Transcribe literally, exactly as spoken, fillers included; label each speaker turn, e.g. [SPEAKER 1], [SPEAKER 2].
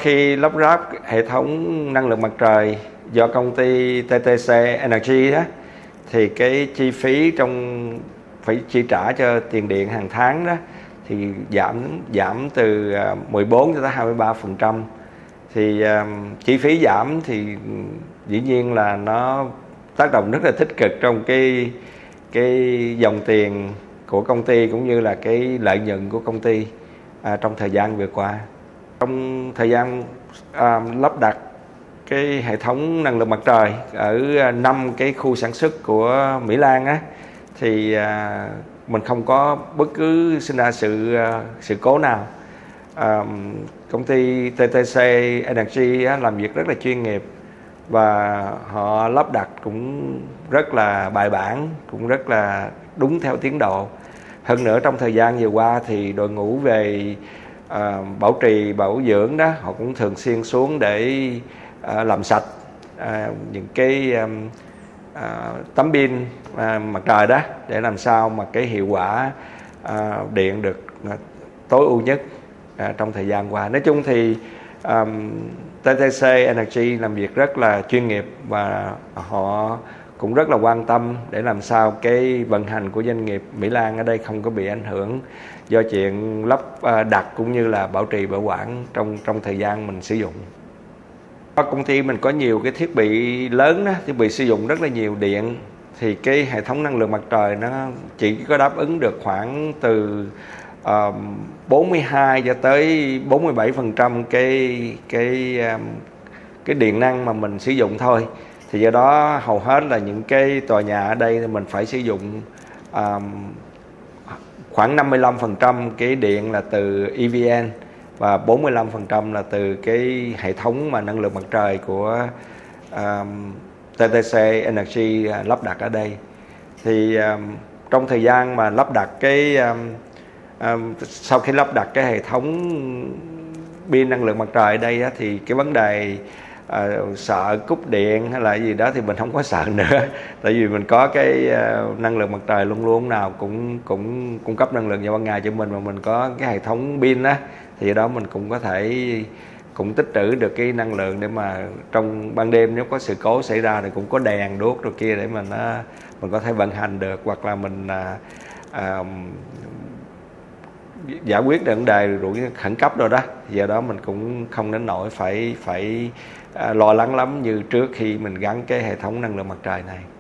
[SPEAKER 1] khi lắp ráp hệ thống năng lượng mặt trời do công ty tê tê xê Energy đó, thì cái chi phí trong phải chi trả cho tiền điện hàng tháng đó thì giảm giảm từ mười bốn cho tới hai mươi ba phần trăm. Thì um, chi phí giảm thì dĩ nhiên là nó tác động rất là tích cực trong cái cái dòng tiền của công ty cũng như là cái lợi nhuận của công ty à, trong thời gian vừa qua. Trong thời gian à, lắp đặt cái hệ thống năng lượng mặt trời ở năm cái khu sản xuất của Mỹ Lan á, thì à, mình không có bất cứ sinh ra sự sự cố nào. À, công ty tê tê xê Energy á, làm việc rất là chuyên nghiệp và họ lắp đặt cũng rất là bài bản, cũng rất là đúng theo tiến độ. Hơn nữa trong thời gian vừa qua thì đội ngũ về à, bảo trì bảo dưỡng đó, họ cũng thường xuyên xuống để à, làm sạch à, những cái à, à, tấm pin à, mặt trời đó, để làm sao mà cái hiệu quả à, điện được à, tối ưu nhất à, trong thời gian qua. Nói chung thì um, tê tê xê Energy làm việc rất là chuyên nghiệp và họ cũng rất là quan tâm để làm sao cái vận hành của doanh nghiệp Mỹ Lan ở đây không có bị ảnh hưởng do chuyện lắp đặt cũng như là bảo trì bảo quản trong trong thời gian mình sử dụng. Công ty mình có nhiều cái thiết bị lớn đó, thiết bị sử dụng rất là nhiều điện, thì cái hệ thống năng lượng mặt trời nó chỉ có đáp ứng được khoảng từ uh, bốn mươi hai cho tới bốn mươi bảy phần trăm cái cái um, cái điện năng mà mình sử dụng thôi. Thì do đó hầu hết là những cái tòa nhà ở đây mình phải sử dụng um, khoảng năm mươi lăm phần trăm cái điện là từ e vê en và bốn mươi lăm phần trăm là từ cái hệ thống mà năng lượng mặt trời của um, tê tê xê Energy lắp đặt ở đây. Thì um, trong thời gian mà lắp đặt cái um, um, sau khi lắp đặt cái hệ thống pin năng lượng mặt trời ở đây á, thì cái vấn đề uh, sợ cúp điện hay là gì đó thì mình không có sợ nữa, tại vì mình có cái uh, năng lượng mặt trời luôn luôn nào cũng cũng cung cấp năng lượng vào ban ngày cho mình, mà mình có cái hệ thống pin á, thì do đó mình cũng có thể cũng tích trữ được cái năng lượng để mà trong ban đêm nếu có sự cố xảy ra thì cũng có đèn đuốc rồi kia để mình nó mình có thể vận hành được, hoặc là mình à, à, giải quyết được vấn đề rủi khẩn cấp rồi đó. Giờ đó mình cũng không đến nỗi phải phải à, lo lắng lắm như trước khi mình gắn cái hệ thống năng lượng mặt trời này.